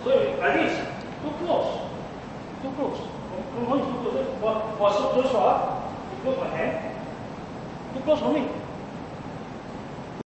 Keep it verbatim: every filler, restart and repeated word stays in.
So like this, too close, too close. Không, không, too close. For, for so close for, too close for hand, too close for me.